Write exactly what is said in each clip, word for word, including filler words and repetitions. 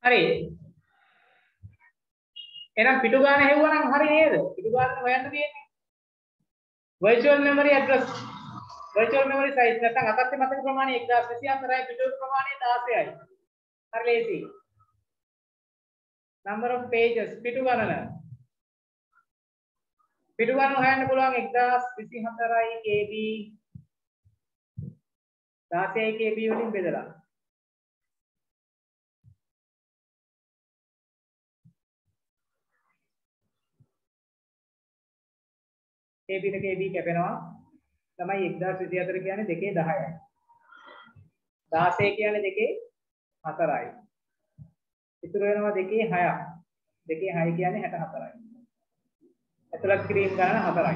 හරි. එහෙනම් පිටු ගාන හෙව්වනම් හරි නේද? පිටු ගාන හොයන්න තියෙන්නේ. virtual memory address. virtual memory size නැත්නම් අතත්ති මතක ප්‍රමාණය එක්දාස් විසිහතරයි පිටු ප්‍රමාණය දාසයයි. හරි ලේසි. number of pages පිටු ගණන. පිටු ගණන හොයන්න පුළුවන් එක්දාස් විසිහතරයි K B දාසයයි K B වලින් බෙදලා. K B ට K B කැපෙනවා. තමයි එක්දාස් විසිහතර කියන්නේ දෙකේ දහයයි. දාසය කියන්නේ දෙකේ හතරයි. ඉතුරු වෙනවා දෙකේ හයක්. දෙකේ හය කියන්නේ හැට හතරයි. ඇතුළත් කිරීම ගණන හතරයි.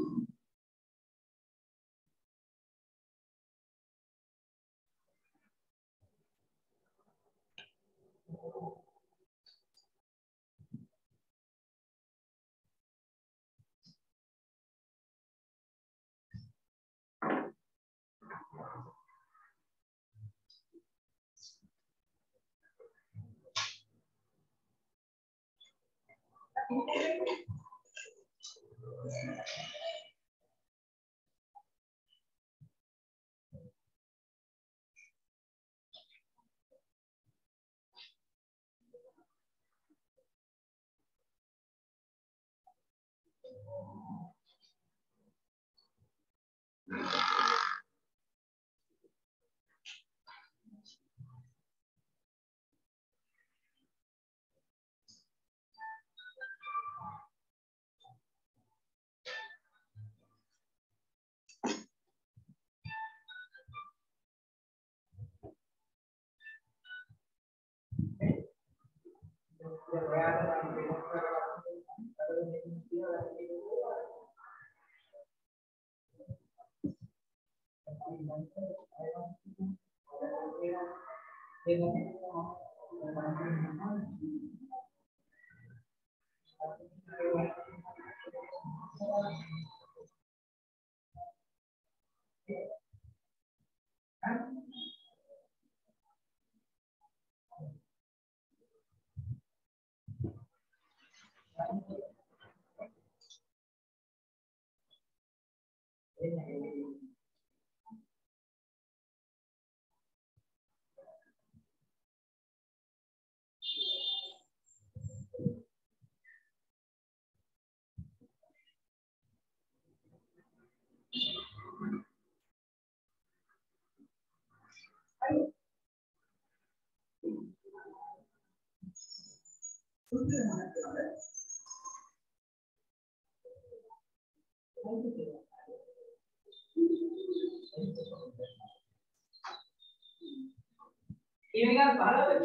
ඊමේල් පහළද?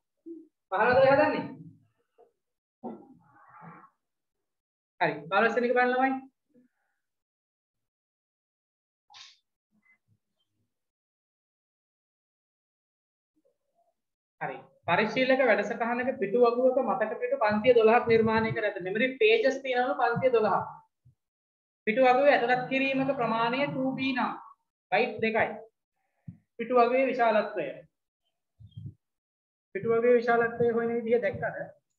පහළද හදන්නේ? හරි. පහළොස් වෙනි එක බලන්න ළමයි. හරි. පරිශීලක වැඩසටහනක පිටු වගුවක මතක පිටු පන්සිය දොළහක් නිර්මාණය කර ඇත. මෙමරි pages තියෙනවා පන්සිය දොළහක්. පිටු වගුවේ ඇතුළත් කිරීමක ප්‍රමාණය two B නම්. byte දෙකයි. පිටු වගුවේ විශාලත්වය. පිටු වගුවේ විශාලත්වය හොයන විදිහ දැක්කද?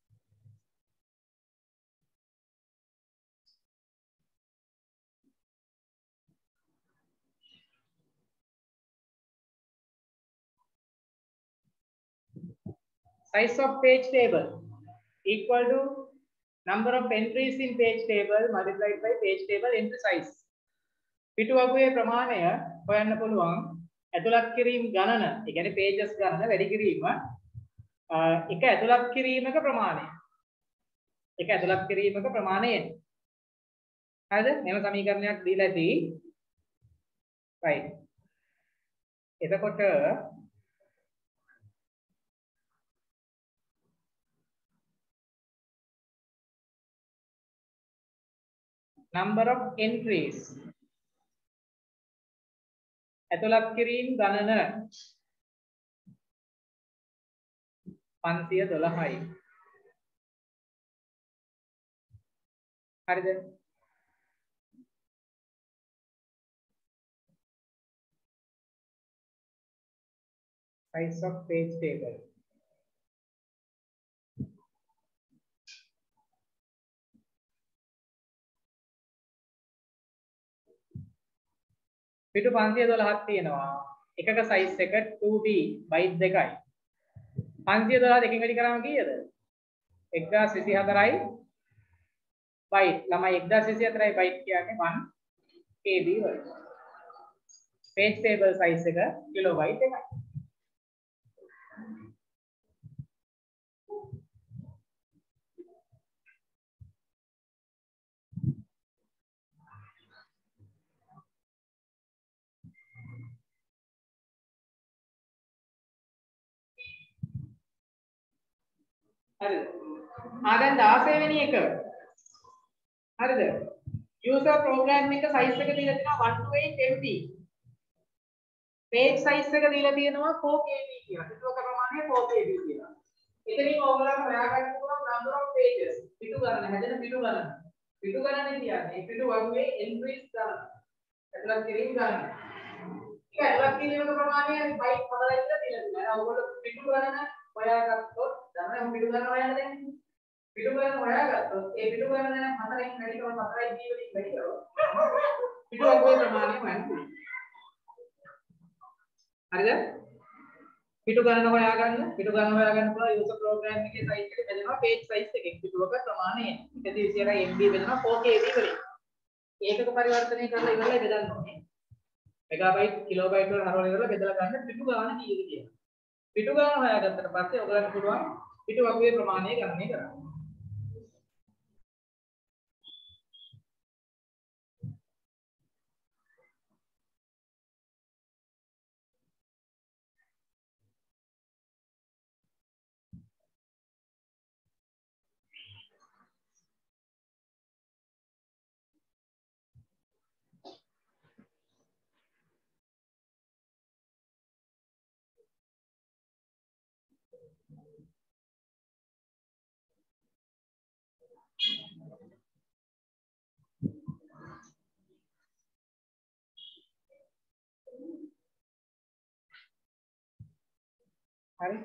Size of page table equal to number of entries in page table multiplied by page table entry size. පිටු වගුවේ ප්‍රමාණය හොයන්න පුළුවන් ඇතුළත් කිරීම ගණන, ඒ කියන්නේ pages ගණන වැඩි කිරීම එක ඇතුළත් කිරීමක ප්‍රමාණය. එක ඇතුළත් කිරීමක ප්‍රමාණයෙන්. හරිද? මෙම සමීකරණයක් දීලා ඇති. right. එතකොට number of entries ඇතුළත් කිරීම ගණන පන්සිය දොළහයි. හරිද? size of page table පිටු පන්සිය දොළහක් තියෙනවා. එකක size එක two B byte දෙකයි. පන්සිය දොළහ දෙකෙන් වැඩි කරාම කීයද? එක්දාස් විසිහතරයි byte. ළමයි එක්දාස් විසිහතරයි byte කියන්නේ one K B වලට. page table size එක kilobyte එකයි. හරිද? ආ දැන් දාසය වෙනි එක. හරිද? user program එක size එක දීලා තියෙනවා one to eight M B. page size එක දීලා තියෙනවා four K B කියලා. පිටුවක ප්‍රමාණය four K B කියලා. එතනින් ඕගොල්ලන්ට හොයාගන්න පුළුවන් number of pages. පිටු ගණන හැදෙන පිටු ගණන. පිටු ගණන කියන්නේ පිටු වගේ entries ගණන. ඇතුළත් කිරීම ගණන. ඒක ඇතුළත් කිරීමක ප්‍රමාණය byte හතරයි කියලා දීලා තියෙනවා. ඔයගොල්ලෝ පිටු ගණන හොයාගත්තොත් තමයි පිටු ගණන හොයන්න දෙන්නේ. පිටු ගණන හොයාගත්තොත් ඒ පිටු ගණන හතරෙන් වැඩි කරොත් හතරයි B වලින් වැඩි කරොත් පිටු වගේ ප්‍රමාණය හොයන්න පුළුවන්. හරිද? පිටු ගණන හොයාගන්න පිටු ගණන හොයාගන්න පුළුවන් user program එකේ size එක බෙදෙනවා page size එකෙන් පිටුවක ප්‍රමාණය එකද විසියයි M B බෙදෙනවා four K B වලින් ඒකක පරිවර්තනය කරලා ඉවරලා බෙදන්න ඕනේ මෙගාබයිට් කිලෝබයිට් වල හරවලා ඉවරලා බෙදලා ගන්න පිටු ගණන කීයද කියලා පිටු ගණන හොයාගත්තට පස්සේ ඔයගලන්ට පුළුවන් පිටු වගේ ප්‍රමාණය ගණනය කරන්න හරි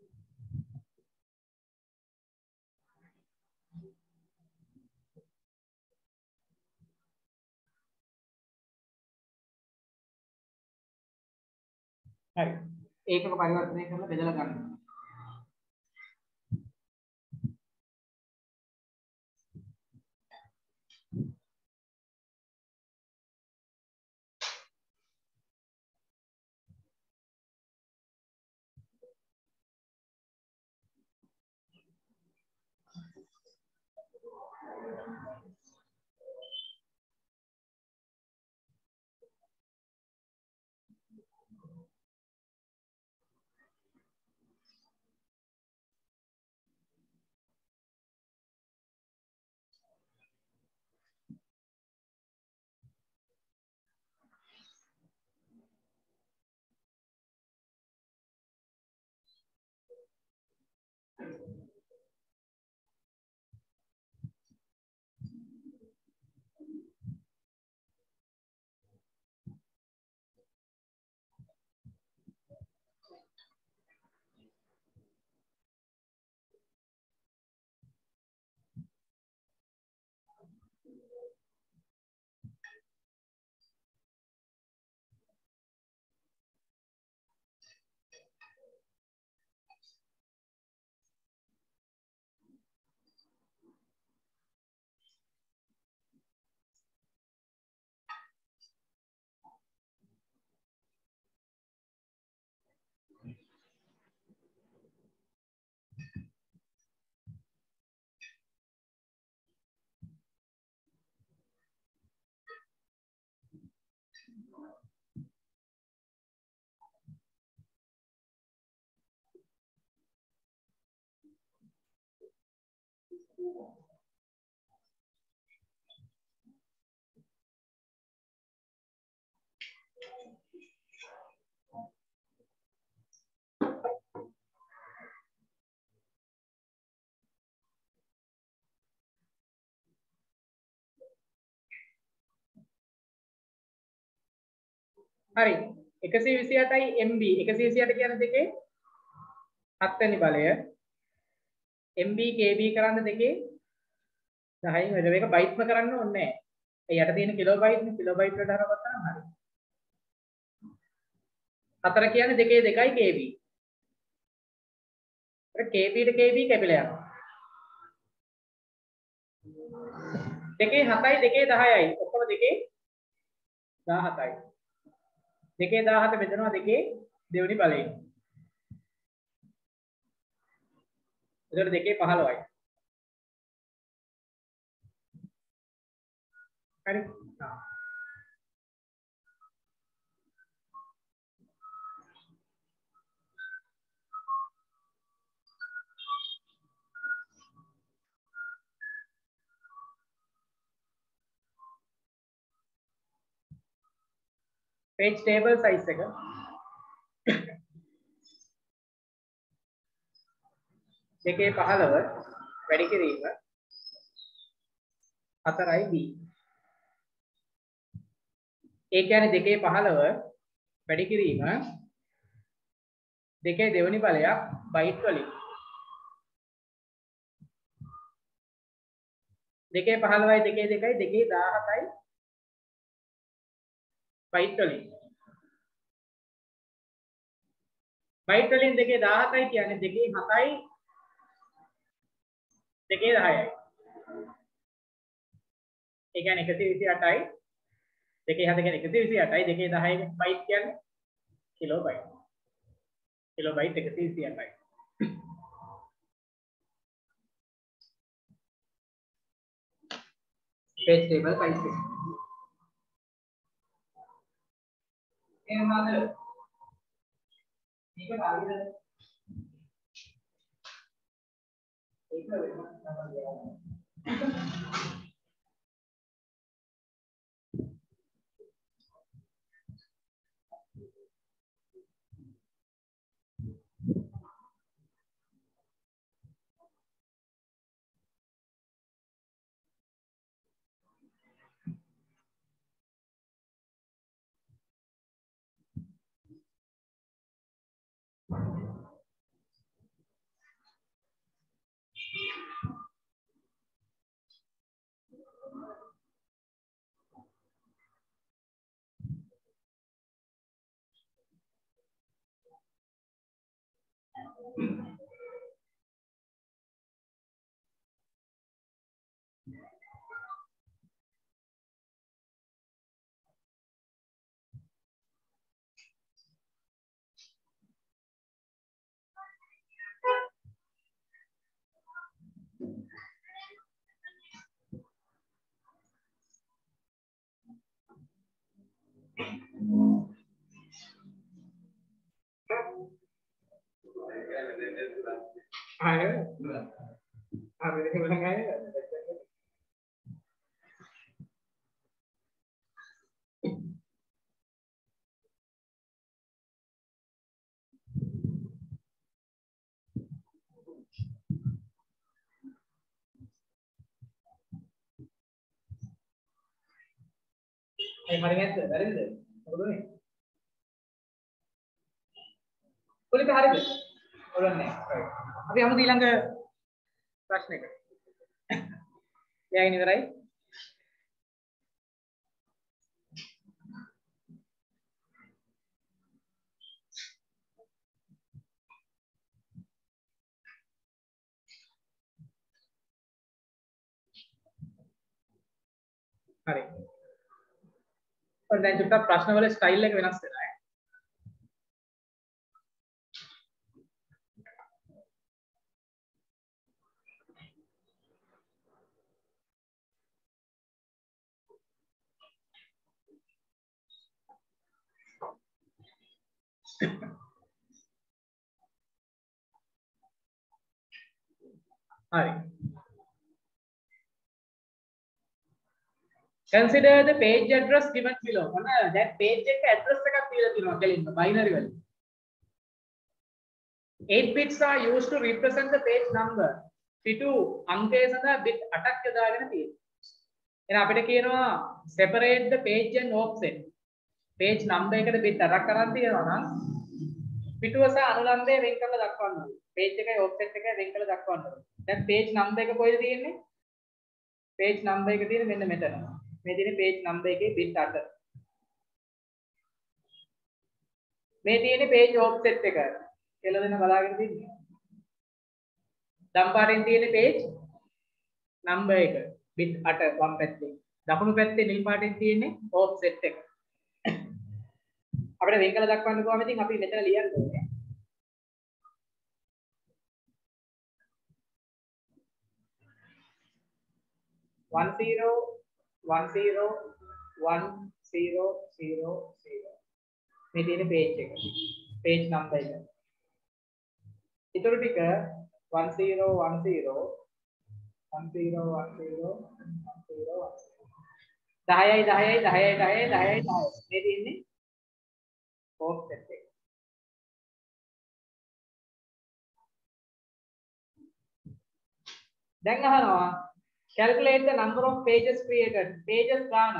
හරි ඒකක පරිවර්තනය කරලා බෙදලා ගන්න හරි එකසිය විසිඅටයි M B එකසිය විසිඅට කියන දෙකේ හත් වෙනි බලය M B K B කරන්න දෙකේ දහයෙන් වැඩ මේක බයිට්ම කරන්න ඕනේ නැහැ. ඒ යට තියෙන කිලෝබයිට් නේ කිලෝබයිට් වලට හරවගත්තා නම් හරි. හතර කියන්නේ දෙකේ දෙකයි kb. ඒක kb ට kb කැපිලා යනවා. දෙකේ හතයි දෙකේ දහයයි. ඔක්කොම දෙකේ දහසයි. දෙකේ දහසට බෙදනවා දෙකේ දෙවෙනි බලයෙන්. එතකොට දෙකේ පහළොවයි. හරි. page table size එක දෙකේ පහළව වැඩි කිරීම හතරයි b. ඒ කියන්නේ දෙකේ පහළව වැඩි කිරීම දෙකේ දෙවෙනි බලයක් බයිට් වලින්. දෙකේ පහළවයි දෙකේ දෙකයි දෙකේ දහසයි බයිට් වලින්. බයිට් වලින් දෙකේ දහසයි කියන්නේ දෙකේ හතයි දෙකේ දහයයි. ඒ කියන්නේ එකසිය විසි අටයි දෙකේ හත කියන්නේ එකසිය විසි අටයි දෙකේ දහයයි බයිට් කියන්නේ කිලෝ බයිට්. කිලෝ බයිට් එකසිය විසි අටයි. page table size එක. එහෙමද? මේක හරියද? ඒක වෙනම තමයි. Ayo, apa ini bilang ayo? Eh, mari kita, dari itu, apa dulu nih? Kulit hari itu, ulang nih. Tapi kamu bilang ke kelas nih, ya ini berai. Hari. और දැන් චුට්ටක් ප්‍රශ්න වල ස්ටයිල් එක වෙනස් වෙනවා ඈ. Hari. Consider the page address given below. මොන දැන් page එක address එකක් දීලා තියෙනවා කෙලින්ම binary වලින්. eight bits are used to represent the page number. පිටු අංකය සඳහා bit අටක් යොදාගෙන තියෙනවා. එහෙනම් අපිට කියනවා separate the page and offset. page number එකට bit අටක් අරන් තියෙනවා නම් පිටුව සහ අනුලම්බය වෙන් කරලා දක්වන්න ඕනේ. page එකයි offset එකයි වෙන් කරලා දක්වන්න ඕනේ. දැන් page number එක කොහෙද තියෙන්නේ? page number එක තියෙන්නේ මෙන්න මෙතන. මේ තියෙන්නේ page number එකේ bit අට. මේ තියෙන්නේ page offset එක කියලා දෙන බලාගෙන තින්නේ. දම් පාටෙන් තියෙන්නේ page number එක bit අට වම් පැත්තේ. දකුණු පැත්තේ නිල් පාටෙන් තියෙන්නේ offset එක. අපිට වෙන් කළ දක්වන්න කොහොමද? ඉතින් අපි මෙතන ලියන්න ඕනේ. one zero one zero one zero zero zero මේ තියෙන page එක page number එක ඊටු ටික one zero one zero one zero one zero one zero දහයයි දහයයි දහයයි දහයයි දහයයි දහයයි මේ තියෙන්නේ offset එක දැන් අහනවා calculate the number of pages created pages ගාන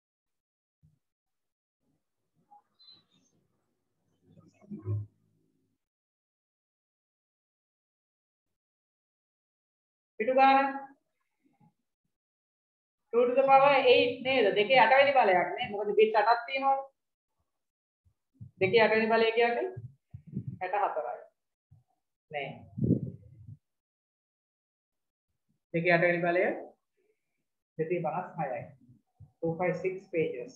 පිටු ගාන two to the power eight නේද දෙකේ අට වෙනි බලයක් නේ මොකද bit අටක් තියෙනවනේ දෙකේ අට වෙනි බලය කියන්නේ හැටහතරයි නේ දෙකේ අට වෙනි බලය දෙකේ පනස් හයයි two five six pages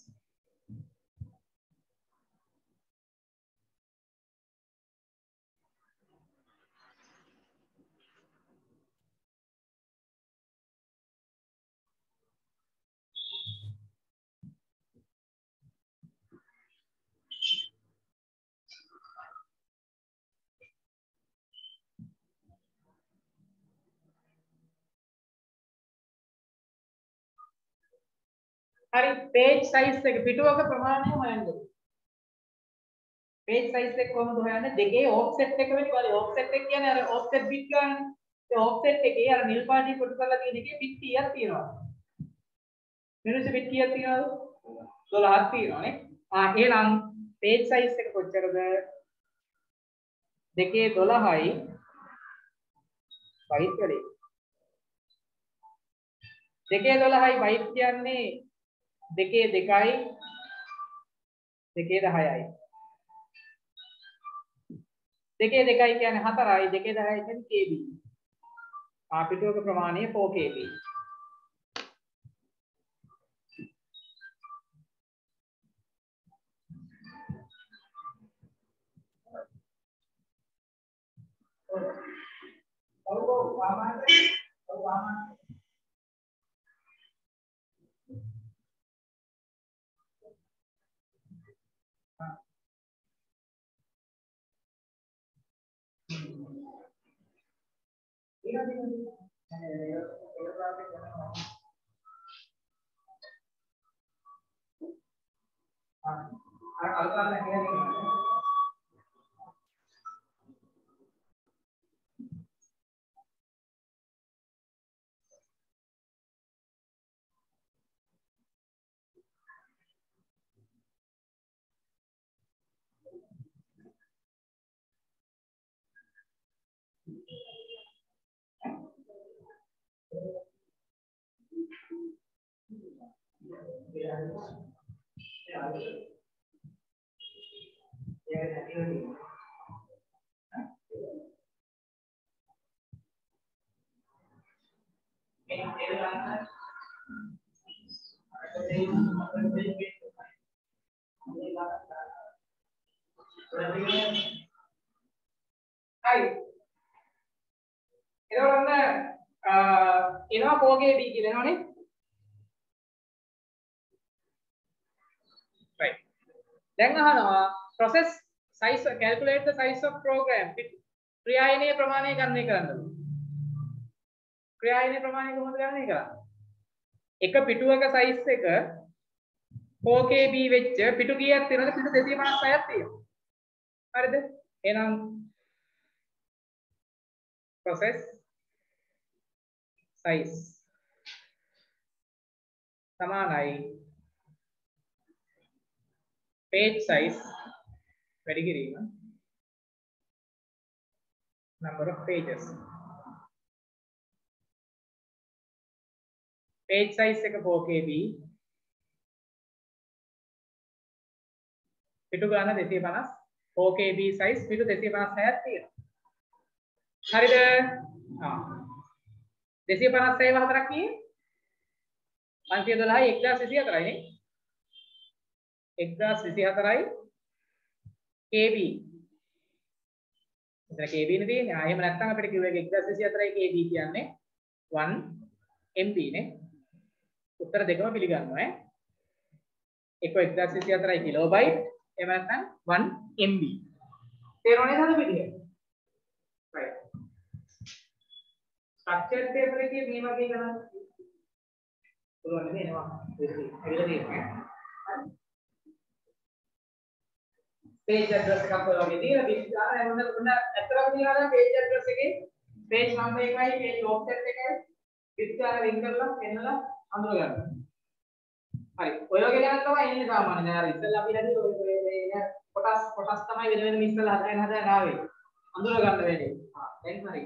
හරි page size එක පිටුවක ප්‍රමාණය හොයන්න. page size එක කොහොමද හොයන්නේ? දෙකේ offset එක වෙනි බලය. offset එක කියන්නේ අර offset bit ගන්න. ඒ offset එකේ අර නිල් පාටින් කොටු කරලා තියෙන එකේ bit කීයක් තියෙනවද? මිනිස්සු bit කීයක් තියෙනවද? දොළහක් තියෙනවානේ. ආ එහෙනම් page size එක කොච්චරද? දෙකේ දොළහයි byte වලින්. දෙකේ දොළහයි byte කියන්නේ දෙකේ දෙකයි දෙකේ දහයයි දෙකේ දෙකයි කියන්නේ හතරයි දෙකේ දහයයි කියන්නේ kb ආ පිටුවක ප්‍රමාණය four kb ඔව් ඔව් ආමාන්ත ඔව් ආමාන්ත Hai. එතකොට එනවා four kb කියලා එනවනේ. Right. දැන් අහනවා process size calculate the size of program. ක්‍රියායනීය ප්‍රමාණය ගණනය කරන්න. ක්‍රියායනීය ප්‍රමාණය කොහොමද ගණනය කරන්නේ? එක පිටුවක size එක four kb වෙච්ච පිටු කීයක් තියෙනවද? පිටු දෙසිය පනස් හයක් තියෙනවා. හරිද? එහෙනම් process size සමානයි page size වැඩි කිරීම number of pages page size එක four kb පිටු ගාන දෙසිය පනස් O K B size පිටු දෙසිය පනස් හයක් තියෙනවා. හරිද? ආ. දෙසිය පනස් හය හතරක් කීයේ? පන්සිය දොළහයි එක්දාස් විසි හතරයි නේ. එක්දාස් විසි හතරයි K B. එතන K B නේ තියෙන්නේ. ආ එහෙම නැත්නම් අපිට කිව්ව එක එක්දාස් විසි හතරයි K B කියන්නේ one M B නේ. උත්තර දෙකම පිළිගන්නවා ඈ. එක එක්දාස් විසි හතරයි කිලෝබයිට් එහෙම නැත්නම් one M B. තේරුණේ නේද පිළිගන්නේ? right. ස්ට්‍රක්චර්ඩ් පේපර් එකේ මේ වගේ කරන්න පුළුවන් නේ එනවා. ඒක තියෙන්නේ. page address එකක් ඔය වගේ දීලා විස්තර එන්න ඔන්න ඇත්තටම තියනවා page address එකේ page number එකයි page offset එකයි විස්තර වෙන් කරලා එන්නලා අඳුර ගන්න. හරි. ඔය වගේ ගණන් තමයි එන්නේ සාමාන්‍යයෙන්. දැන් අර ඉස්සෙල්ලා අපි හදි ඔය මේ කොටස් කොටස් තමයි වෙන වෙනම ඉස්සෙල්ලා හදාගෙන හදාගෙන ආවේ. අඳුර ගන්න වෙන්නේ. ආ දැන් හරි.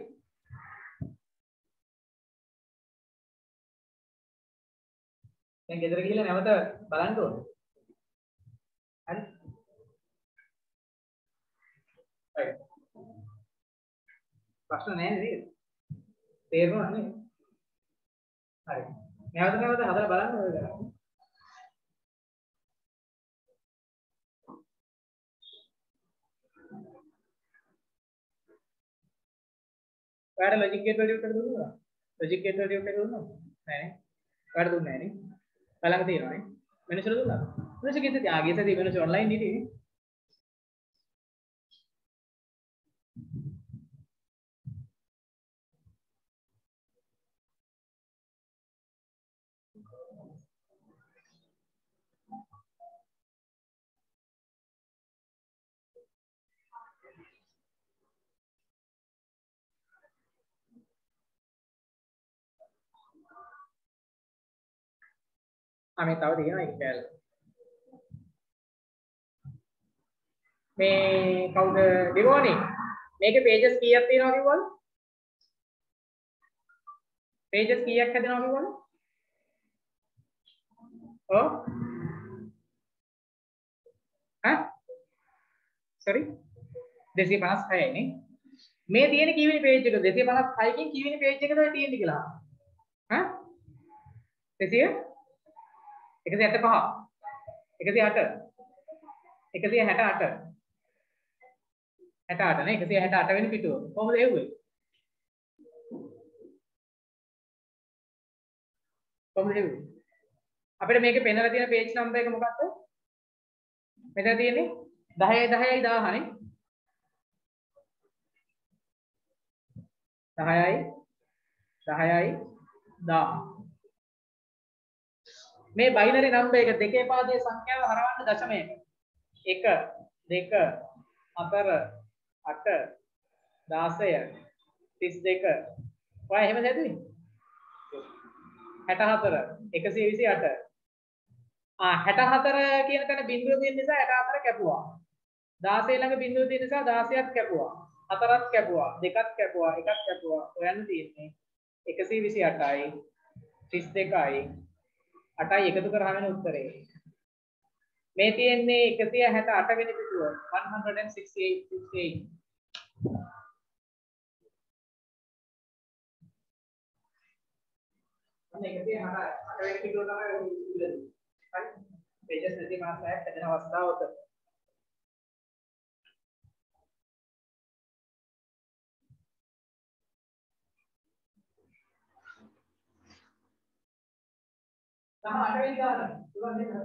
දැන් ගෙදර ගිහලා නැවත බලන්න ඕනේ. හරි. right. ප්‍රශ්න නැහැ නේද? තේරුණා නේද? හරි. නැවත නැවත හදලා බලන්න ඕනේ කරා. ඔයාලට ලොජික් ගේට් වල උත්තර දුන්නා? ලොජික් ගේට් වල උත්තර දුන්නා? නෑ නේ. ඔයාලට දුන්නේ නෑ නේ. බලන්න තියෙනවා නේ. මිනිස්සුන්ට දුන්නා. මිනිස්සු කිව්ද ආ ගියසදී මිනිස්සු ඔන්ලයින් හිටියේ. ආ මේ තව තියෙනවා එක කැල. මේ කවුද දිවෝනි? මේකේ pages කීයක් තියෙනවා කිව්වද? pages කීයක් හැදෙනවා කිව්වද? ඔව්. ඈ? sorry. දෙසිය පනස් හයයි නේ. මේ තියෙන කීවෙනි page එකද? දෙසිය පනස් හයකින් කීවෙනි page එකද ඔය තියෙන්නේ කියලා. ඈ? දෙසිය එකසිය අටපහ එකසිය අට එකසිය හැට අට හැට අට නේ එකසිය හැට අට වෙනි පිටුව කොහොමද එව්වේ කොහොමද එව්වේ අපිට මේකේ පෙන්නලා තියෙන page number එක මොකක්ද මෙතන තියෙන්නේ දහයයි දහයයි දහය නේ දහයයි දහයයි දහය මේ බයිනරි නම්බර් එක දෙකේ පාදයේ සංඛ්‍යාව හරවන්න දශමයක එක දෙක හතර අට දාසය තිස් දෙක ඔය එහෙම හැදුවේ හැට හතර එකසිය විසි අට ආ හැට හතර කියන තැන බිංදුව තියෙන නිසා හැට හතර කැපුවා දාසය ළඟ බිංදුව තියෙන නිසා දාසයත් කැපුවා හතරත් කැපුවා දෙකත් කැපුවා එකක් කැපුවා හොයන්න තියෙන්නේ එකසිය විසි අටයි තිස් දෙකයි අටයි එකතු කරාම එන උත්තරේ මේ තියෙන්නේ එකසිය හැට අට වෙනි පිටුව one sixty-eight sixty-eight අනේ එකසිය හැට අට වෙනි පිටුව තමයි ඉන්නේ හරි pages දෙකේ මාසයක් හැදෙන අවස්ථාවක තම අට වෙනි ගාන තුනක් දෙන්න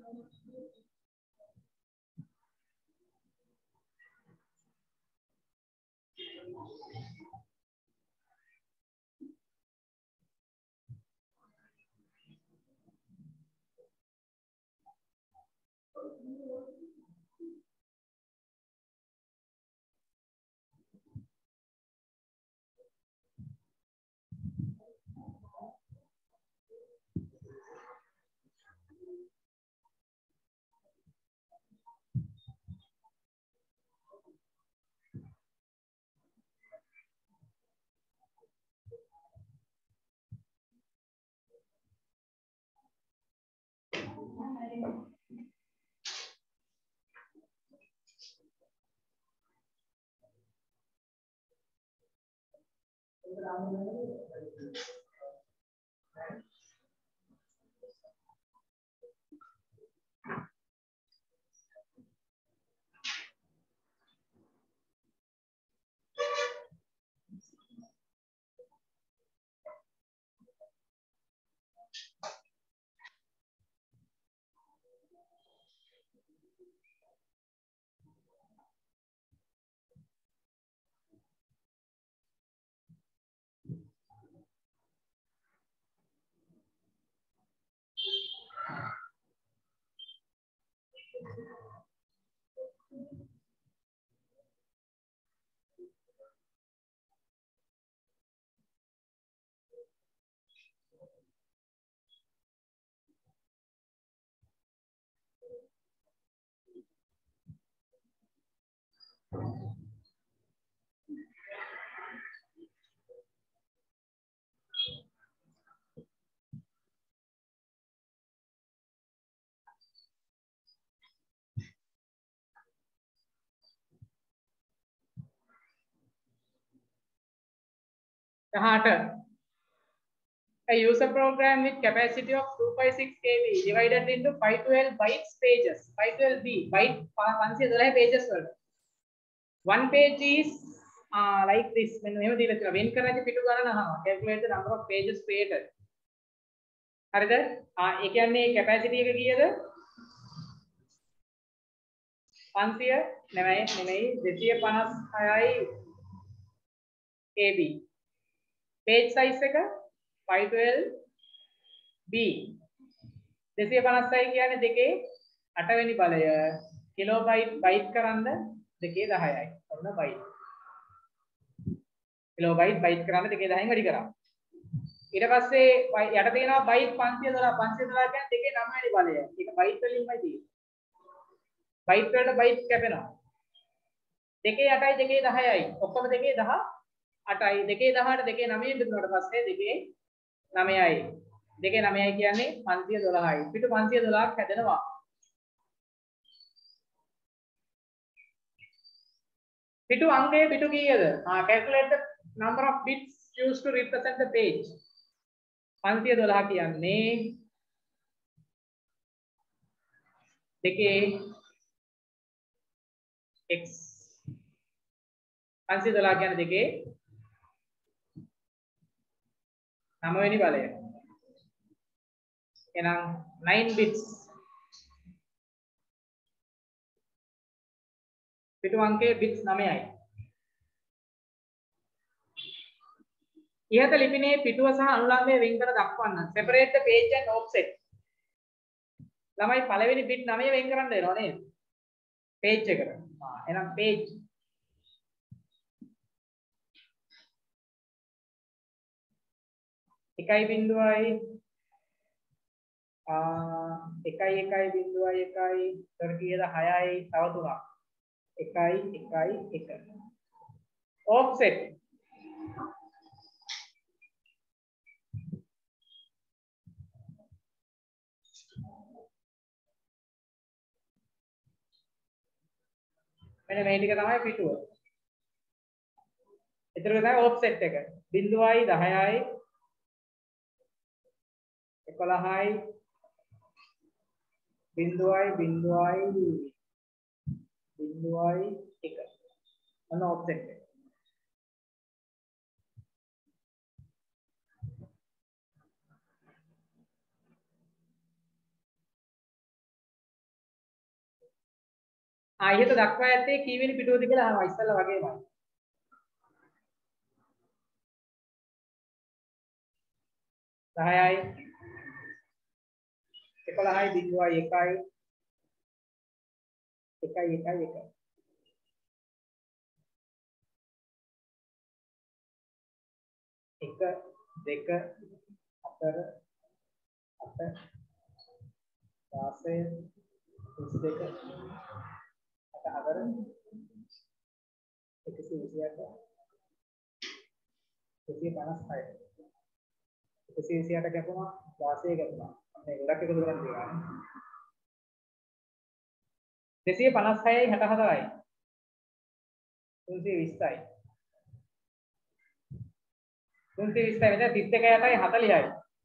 Harder. A user program with capacity of two five six K B divided into five twelve bytes pages. five twelve B byte pages. One page is uh, like this. When we calculate the number of pages created. හරිද? ආ ඒ කියන්නේ capacity එක කීයද? පන්සිය නෙමෙයි නෙමෙයි දෙසිය පනස් හයයි K B. Page size එක five twelve B. දෙසිය පනස් හයයි කියන්නේ දෙකේ අට වෙනි බලය කිලෝබයිට් බයිට් කරන්න දෙකේ දහයයි. ඔන්න බයිට්. කිලෝබයිට් බයිට් කරන්න දෙකේ දහයෙන් වැඩි කරා. ඊට පස්සේ යට තියෙනවා බයිට් පන්සිය දොළහ පන්සිය දොළහ කියන්නේ දෙකේ නව වෙනි බලය. ඒක බයිට් වලින්මයි තියෙන්නේ. බයිට් වලට බයිට් කැපෙනවා. දෙකේ අටයි දෙකේ දහයයි. ඔක්කොම දෙකේ දහ අටයි. දෙකේ දහට දෙකේ නවයෙන් බෙදුනට පස්සේ දෙකේ නවයයි. දෙකේ නවයයි කියන්නේ පන්සිය දොළහයි. පිටු පන්සිය දොළහක් හැදෙනවා. පිටු අංකය පිටු කීයද? ආ calculate the number of bits used to represent the page. පන්සිය දොළහ කියන්නේ දෙකේ x පන්සිය දොළහ කියන්නේ දෙකේ නව වෙනි බලය. එහෙනම් nine bits. පිටු අංකයේ bits නවයයි. ඉහත ලිපිනේ පිටුව සහ අනුලම්බය වෙන් කර දක්වන්න. Separate the page and offset. ළමයි පළවෙනි bit නවය වෙන් කරන්න වෙනව නේද? page එකට. ආ එහෙනම් page එකයි බිංදුවයි ආ එකයි එකයි බිංදුවයි එකයි තර කීයද හයයි තව තුනක් එකයි එකයි එක offset මෙන්න මේ ටික තමයි පිටුව. ඒතර තමයි offset එක. බිංදුවයි දහයයි එකොළහයි බිංදුවයි බිංදුවයි බිංදුවයි එක. ඔන්න offset එක. ආ ඉහත දක්වා ඇත්තේ කීවෙනි පිටුවද කියලා අහනවා ඉස්සෙල්ලා වගේමයි. දහයයි එකොළහයි බිංදුවයි එකයි එකයි එකයි එකයි එක දෙක හතර අට දාසය විසි දෙක අට හතර එකසිය විසි අට එකසිය පනස් හය එකසිය විසි අට කැපුණා දාසය කැපුණා මේ ගොඩක් එකතු කරන් තියෙනවා දෙසිය පනස් හයයි හැට හතරයි තුන්සිය විස්සයි තුන්සිය විස්සයි මෙතන තිස් එකයි අටයි හතලිහයි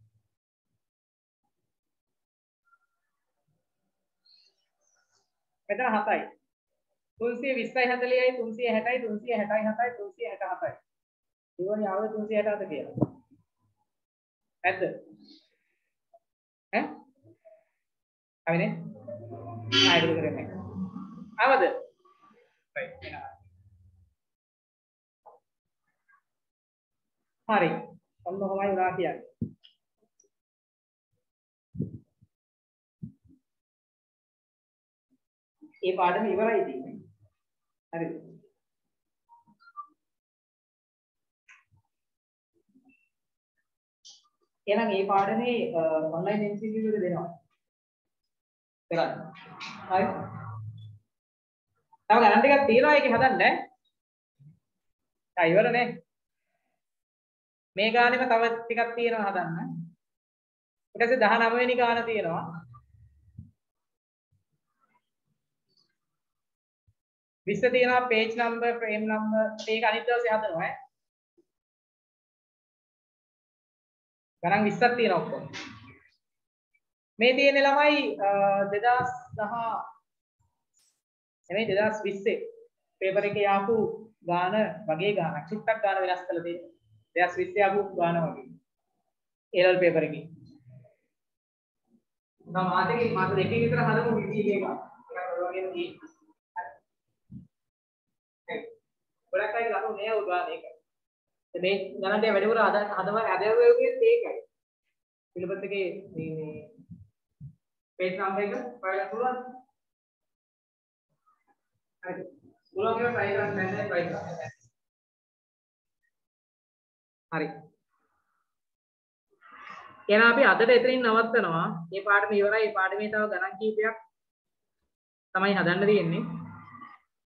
මෙතන හතයි තුන්සිය විස්සයි හතලිහයි තුන්සිය හැටයි තුන්සිය හැටයි හතයි තුන්සිය හැට හතයි ඉවරයි ආවේ තුන්සිය හැට හත කියලා ඇද්ද ඈ ආවනේ ආයෙත් කරන්නේ ආවද right හරි ඔන්න කොහොමයි උනා කියන්නේ ඒ පාඩම ඉවරයි ඉතින් හරිද එහෙනම් මේ පාඩමේ ඔන්ලයින් එම් සී කියු එක දෙනවා කරන්න හරි තව ගණන් ටිකක් තියෙනවා ඒකේ හදන්න ඈ ඉවරනේ මේ ගානෙම තව ටිකක් තියෙනවා හදන්න ඊට පස්සේ දහනවය වෙනි ගාන තියෙනවා විස්ස තියෙනවා page number frame number මේක අනිත් දවසේ හදනවා ඈ ගණන් විස්සක් තියෙනවා ඔක්කොම මේ තියෙන්නේ ළමයි දෙදාස් දහ නෙමෙයි දෙදාස් විස්සේ පේපර් එකේ ආපු ගාන වගේ ගානක් චුට්ටක් ගාන වෙනස් කරලා තියෙනවා දෙදාස් විස්සේ ආපු ගාන වගේ A level පේපර් එකේ මම මාතේ මාත දෙකකින් විතර හදපු විදිහ එකක් ඒකට ඔය වගේම තියෙනවා ගොඩක් අය ගහුව නෑ ඔය ගාන එක මේ ගණන්ට වැඩිපුර හද හදවන හදවුවේ ඒකයි පිළිපත් එකේ මේ මේ page number එක ඔයාලා පුළුවන් හරි පුළුවන් කියලා try කරන්න බෑ try කරන්න හරි එහෙනම් අපි අදට එතනින් නවත්තනවා මේ පාඩම ඉවරයි මේ පාඩමේ තව ගණන් කීපයක් තමයි හදන්න තියෙන්නේ